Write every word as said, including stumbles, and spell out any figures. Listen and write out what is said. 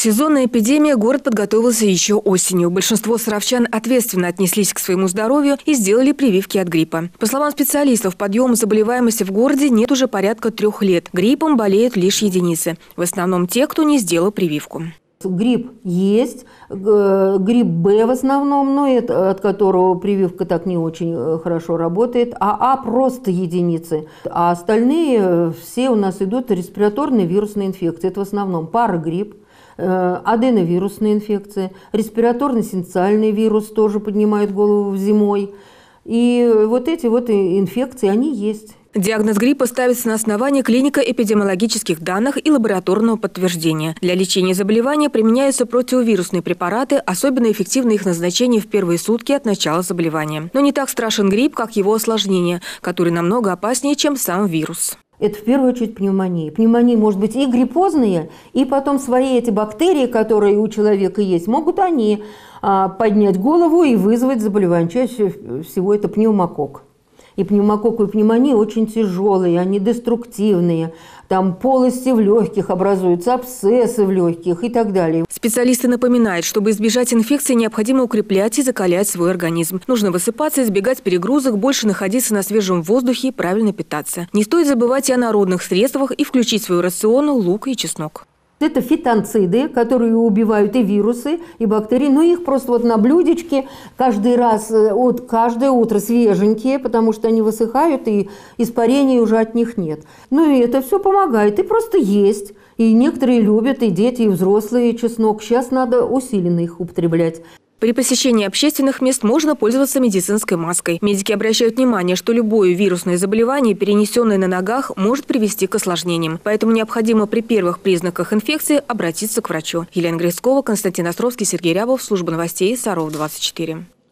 сезонная эпидемия город подготовился еще осенью. Большинство саровчан ответственно отнеслись к своему здоровью и сделали прививки от гриппа. По словам специалистов, подъема заболеваемости в городе нет уже порядка трех лет. Гриппом болеют лишь единицы. В основном те, кто не сделал прививку. Грипп есть, грипп Б в основном, но это, от которого прививка так не очень хорошо работает, а А просто единицы. А остальные все у нас идут респираторные вирусные инфекции. Это в основном парагрипп, аденовирусные инфекции, респираторно-синциальный вирус тоже поднимает голову зимой. И вот эти вот инфекции, они есть. Диагноз гриппа ставится на основании клинико-эпидемиологических данных и лабораторного подтверждения. Для лечения заболевания применяются противовирусные препараты, особенно эффективно их назначение в первые сутки от начала заболевания. Но не так страшен грипп, как его осложнение, который намного опаснее, чем сам вирус. Это в первую очередь пневмония. Пневмонии может быть и гриппозные, и потом свои эти бактерии, которые у человека есть, могут они а, поднять голову и вызвать заболевание. Чаще всего это пневмококк. И пневмококковые пневмонии очень тяжелые, они деструктивные. Там полости в легких образуются, абсцессы в легких и так далее. Специалисты напоминают, чтобы избежать инфекции, необходимо укреплять и закалять свой организм. Нужно высыпаться, избегать перегрузок, больше находиться на свежем воздухе и правильно питаться. Не стоит забывать и о народных средствах и включить в свой рацион лук и чеснок. Это фитонциды, которые убивают и вирусы, и бактерии. Но их просто вот на блюдечке каждый раз, вот каждое утро свеженькие, потому что они высыхают, и испарений уже от них нет. Ну и это все помогает. И просто есть. И некоторые любят, и дети, и взрослые чеснок. Сейчас надо усиленно их употреблять. При посещении общественных мест можно пользоваться медицинской маской. Медики обращают внимание, что любое вирусное заболевание, перенесенное на ногах, может привести к осложнениям. Поэтому необходимо при первых признаках инфекции обратиться к врачу. Елена Грицкова, Константин Островский, Сергей Рябов, служба новостей Саров двадцать четыре.